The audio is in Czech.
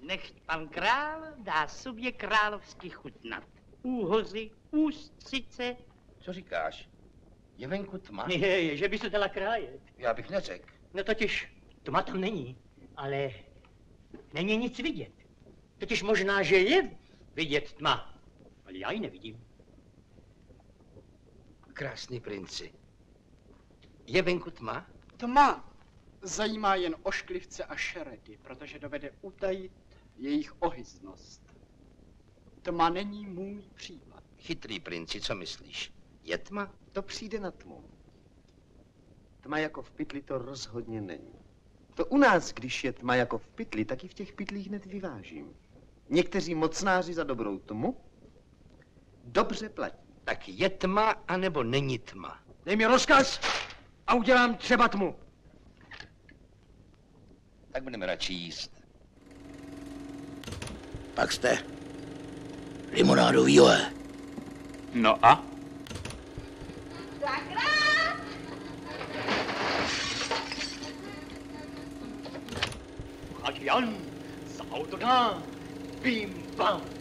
Nechť pan král dá sobě královsky chutnat. Úhozy, ústřice. Co říkáš? Je venku tma? Je, že by se dala krájet. Já bych neřekl. No totiž, tma tam není, ale není nic vidět. Totiž možná, že je vidět tma, ale já ji nevidím. Krásný princi. Je venku tma? Tma zajímá jen ošklivce a šeredy, protože dovede utajit jejich ohyznost. Tma není můj případ. Chytrý princi, co myslíš? Je tma? To přijde na tmu. Tma jako v pytli to rozhodně není. To u nás, když je tma jako v pytli, tak i v těch pytlích hned vyvážím. Někteří mocnáři za dobrou tmu dobře platí. Tak je tma, anebo není tma? Dej mi rozkaz a udělám třeba tmu. Tak budeme radši jíst. Pak jste limonádový joe. No a? Dvakrát! Ať Jan z autodá, bím bam.